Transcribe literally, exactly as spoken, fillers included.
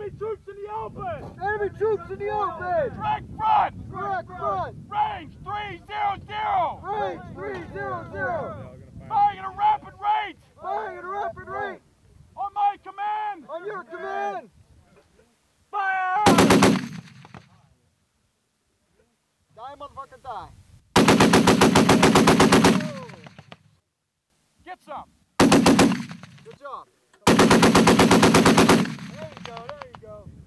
Enemy troops in the open! Enemy troops in the open! Direct front! Direct front! Range three zero zero! Range three zero zero! Firing at a rapid rate! Firing at a rapid rate! On my command! On your command! Fire! Die, motherfucker, die! Get some! Good job! There you go, there you go!